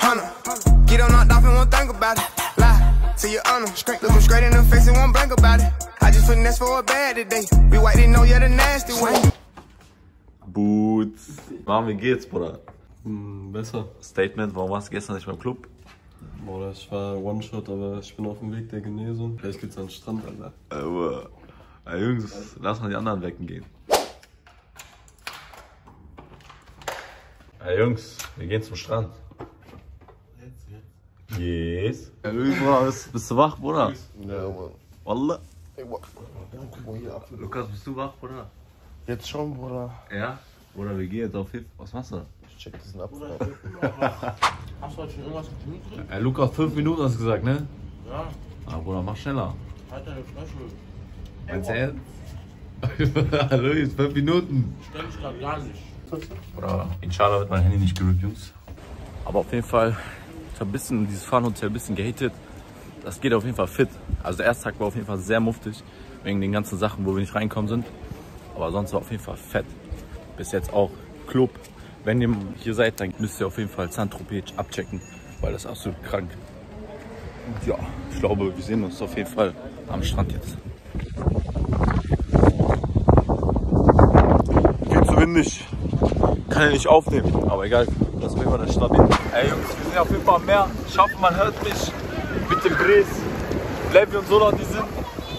hunter. Get on knocked off and won't think about it. Lie to your honor. Look him straight in the face and won't blink about it. I just finesse for a bad today. We white didn't know you're the nasty way. Boots. Mann, wie geht's, Bruder? Besser. Statement, warum warst du gestern nicht beim Club? Bruder, ich war One-Shot, aber ich bin auf dem Weg der Genesung. Vielleicht geht's an den Strand, Alter. Jungs, lass mal die anderen wecken gehen. Hey Jungs, wir gehen zum Strand. Jetzt? Yes. Ja, Luis, Bruder, bist du wach, Bruder? Ja, Mann. Wallah. Ey, guck mal hier ab. Lukas, bist du wach, Bruder? Jetzt schon, Bruder. Ja? Bruder, wir gehen jetzt auf Hip. Was machst du? Ich check diesen ab. Hast du heute schon irgendwas getrunken? Lukas, 5 Minuten hast du gesagt, ne? Ja. Ah, Bruder, mach schneller. Halt deine Flasche. Meinst du ernst? Luis, 5 Minuten. Stell dich grad gar nicht. Oder inshallah wird mein Handy nicht gerippt, Jungs. Aber auf jeden Fall, ich habe dieses Fahnenhotel ein bisschen gehatet. Das geht auf jeden Fall fit. Also der erste Tag war auf jeden Fall sehr muftig, wegen den ganzen Sachen, wo wir nicht reinkommen sind. Aber sonst war auf jeden Fall fett. Bis jetzt auch Club. Wenn ihr hier seid, dann müsst ihr auf jeden Fall Saint-Tropez abchecken, weil das ist absolut krank. Und ja, ich glaube, wir sehen uns auf jeden Fall am Strand jetzt. Viel zu windig. Kann er nicht aufnehmen, aber egal, das ist immer der stabil. Ey Jungs, wir sind auf jeden Fall am Meer. Ich hoffe, man hört mich mit dem Brees. Levi und Sola, die sind.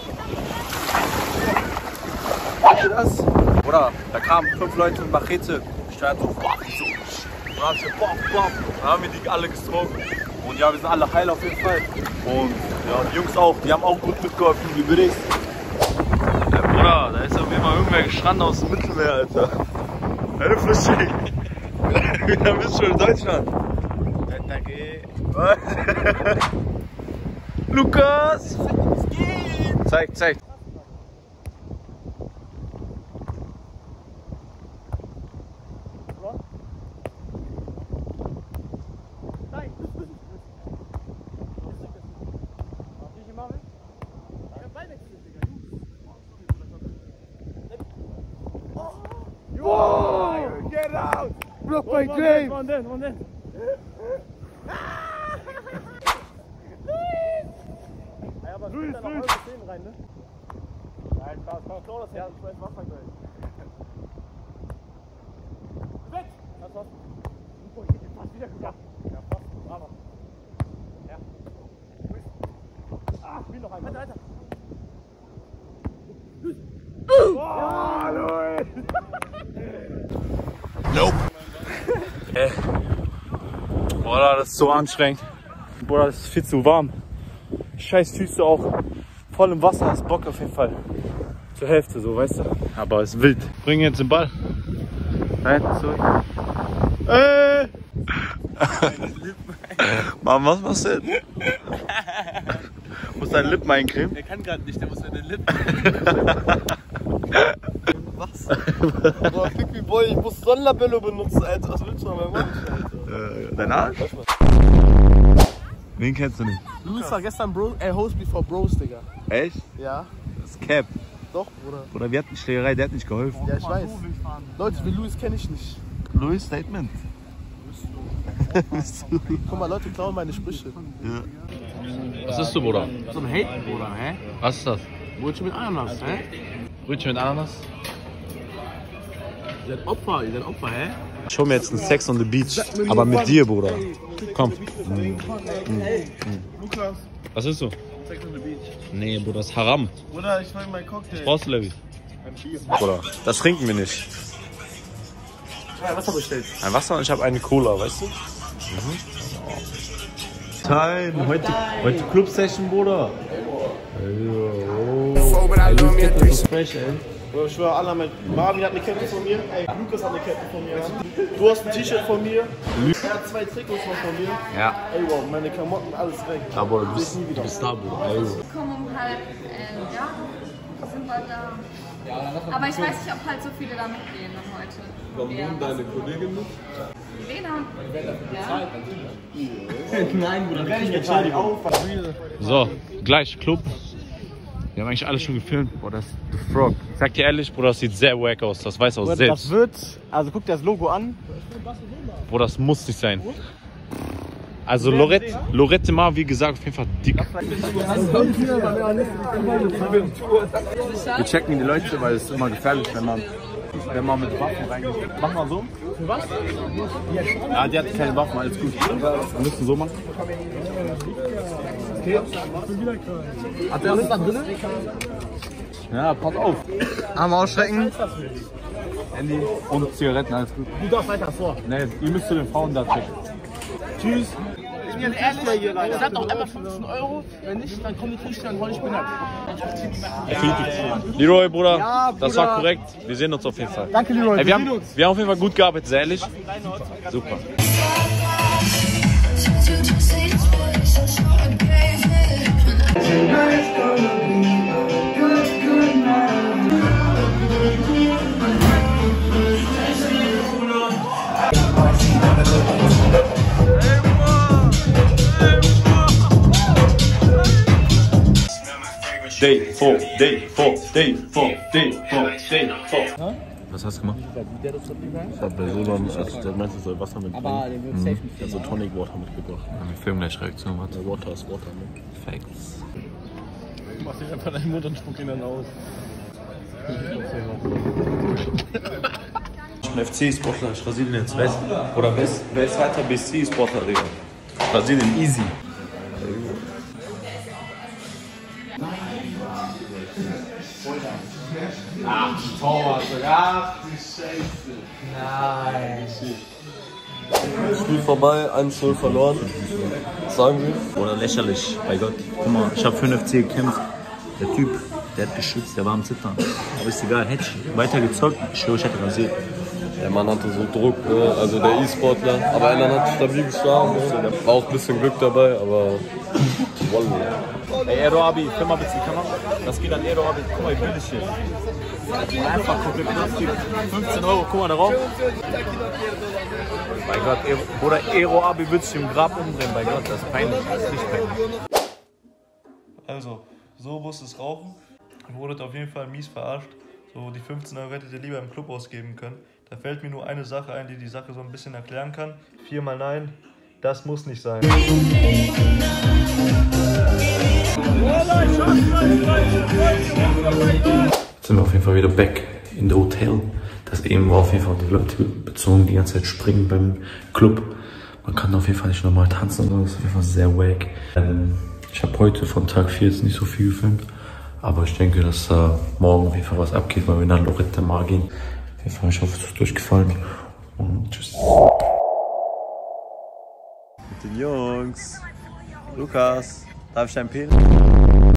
Habt ihr das? Oder da kamen 5 Leute mit Machete. Steuert so, boah, so. Und dann haben wir die alle gestrungen. Und ja, wir sind alle heil auf jeden Fall. Und ja, die Jungs auch, die haben auch gut mitgeholfen, wie Brees. Bruder, da ist auf jeden Fall irgendwer gestrandet aus dem Mittelmeer, Alter. Eine Frische. Wie lange bist du schon in Deutschland? Danke. Lukas! Zeig. Get out! Block my dream! One then. Ja, aber Luis, da noch eure Szenen rein, ne? Nein, klar das ja, ich weiß Wasser gleich. Weg! Das war's. Oh, ich hab fast wieder gemacht. Ja, fast. Bravo. Ja. Luis. Spiel noch einmal. Alter. Luis. Oh, Luis! Nope. Boah, das ist so anstrengend. Boah, das ist viel zu warm. Scheiß Füße auch. Voll im Wasser, hast Bock auf jeden Fall. Zur Hälfte so, weißt du. Aber es ist wild. Bring jetzt den Ball. Nein, zurück. Mann, was machst du denn? Musst deine Lippen eincremen? Der kann gerade nicht, der muss seine Lippen. Was? Boah, fick wie Boy, ich muss Sonnenlabello benutzen, Alter. Was willst du noch mal machen, Alter? Dein Arsch? Wen kennst du nicht? Luis war gestern Host before Bros, Digga. Echt? Ja. Das ist Cap. Doch, Bruder. Oder wir hatten Schlägerei, der hat nicht geholfen. Ja, ich weiß. Leute, wie Luis kenne ich nicht. Louis Statement. Guck mal, Leute klauen meine Sprüche. Ja. Was ist du, Bruder? So ein Haten, Bruder, hä? Was ist das? Brötchen mit Ananas, hä? Brötchen mit Ananas? Ihr seid Opfer, hä? Show mir jetzt einen Sex on the Beach, aber mit dir, Bruder. Komm. Lukas, Was ist du? Sex on the Beach. Nee, Bruder, das ist Haram. Bruder, ich will meinen Cocktail. Brauchst du, Levi? Ein Bier. Bruder, das trinken wir nicht. Ja, Wasser bestellt. Ein Wasser und ich habe eine Cola, weißt du? Time, heute Club-Session, Bruder. Ey, Luis, geht das so fresh, ey. Bruder, ich schwöre, alle mit Marvin hat eine Kette von mir. Ey, Lukas hat eine Kette von mir. Du hast ein T-Shirt von mir. Er hat 2 Trikots noch von mir. Ja. Ey, wow, meine Klamotten, alles weg. Aber du bist da, Bruder. Ey. Wir kommen um halb, ja, sind wir da. Aber ich weiß nicht, ob halt so viele da mitgehen noch heute. Kommt deine Kollegin mit? Lena. Nein, Bruder, wir kriegen Entschuldigung. So, gleich Club. Wir haben eigentlich alles schon gefilmt. Boah, das ist The Frog. Ich sag dir ehrlich, Bruder, das sieht sehr wack aus. Das weiß auch Das selbst. wird, also guck dir das Logo an. Boah, das muss nicht sein. Also Lorette Mar, wie gesagt, auf jeden Fall dick. Wir checken die Leute, weil es ist immer gefährlich, wenn man mit Waffen reingeht. Mach mal so. Für was? Ja, die hat keine Waffen, alles gut. Wir müssen so machen. Hat der alles da drin? Ja, pass auf. Arm ausstrecken. Handy und Zigaretten, alles gut. Du darfst weiter vor. Ne, ihr müsst zu den Frauen da checken. Tschüss. Ich bin ehrlich hier rein. Sag doch einfach 15 €. Wenn nicht, dann kommen die Fische, dann hol ich bin ab. Leroy, Bruder, ja, das war korrekt. Wir sehen uns auf jeden Fall. Danke, Leroy. Ey, wir haben auf jeden Fall gut gearbeitet, sehr ehrlich. Super. Day 4, Day 4, Day 4, Day 4, Day 4. Was hast du gemacht? Ich hab bei Solon, der meinte, soll Wasser mitbringen. Der hat so Tonic Water mitgebracht. Wir filmen gleich Reaktion, warte. Water ist Water, ne? Facts. Mach dich einfach deinen Mund und spuck ihn dann aus. Ich bin FC-Sportler, ich Brasilien jetzt. Oder wer ist weiter BC-Sportler, Digga? Brasilien, easy. Ach, Torwart, ach du Scheiße. Nein. Spiel vorbei, 1-0 verloren. Was sagen wir? Oder lächerlich, bei Gott. Guck mal, ich hab für den FC gekämpft. Der Typ, der hat geschützt, der war am Zittern. Aber ist egal, hätte ich weiter gezockt, ich schwöre, ich hätte rasiert. Der Mann hatte so Druck, also der E-Sportler. Aber einer hat stabil geschlagen. War auch ein bisschen Glück dabei, aber. Ey, Ero Abi, film mal bitte die Kamera. Das geht an Ero Abi. Guck mal, wie billig hier. Einfach komplett 15 €, guck mal darauf. Bei Gott, Bruder, Ero Abi wird sich im Grab umdrehen. Bei Gott, das ist peinlich. Das ist nicht peinlich. Also, so muss es rauchen. Ihr wurdet auf jeden Fall mies verarscht. So, die 15 € hättet ihr lieber im Club ausgeben können. Da fällt mir nur eine Sache ein, die die Sache so ein bisschen erklären kann. 4-mal Nein, das muss nicht sein. Jetzt sind wir auf jeden Fall wieder back in the Hotel. Das eben war auf jeden Fall die Leute bezogen, die ganze Zeit springen beim Club. Man kann auf jeden Fall nicht normal tanzen, sondern das ist auf jeden Fall sehr wack. Ich habe heute von Tag 4 jetzt nicht so viel gefilmt, aber ich denke, dass morgen auf jeden Fall was abgeht, weil wir nach Lorette Mar gehen. Auf jeden Fall, ich hoffe, es ist durchgefallen und tschüss. Mit den Jungs. Lukas, darf ich deinen Penis?